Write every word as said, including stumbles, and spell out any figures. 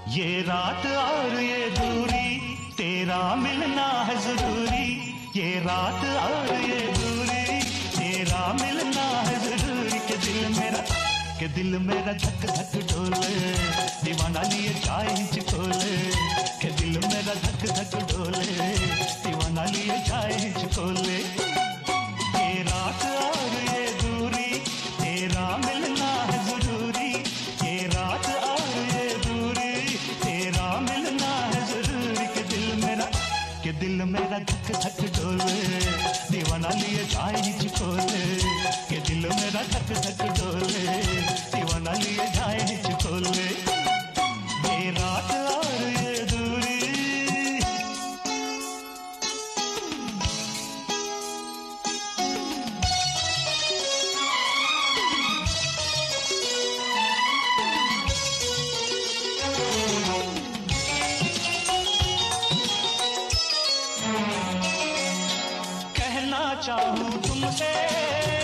ये रात और ये दूरी, तेरा मिलना है जरूरी। ये रात और ये दूरी, तेरा मिलना है जरूरी। के दिल मेरा, के दिल मेरा धक धक डोले, दीवाना लिए चाय चिकोले। के दिल मेरा धक धक डोले, दीवाना लिए चाय चिकोले। ये रात और ये दूरी, तेरा मिलना है जरूरी। ये रात और ये दूरी, तेरा मिलना है जरूरी। के दिल मेरा, के दिल मेरा धक धक डोले, दीवाना लिए चाय चिकोले। के दिल मेरा धक धक डोले, दीवाना लिए चाय चिकोले। ये रात और ये दूरी। कहना चाहूं तुमसे,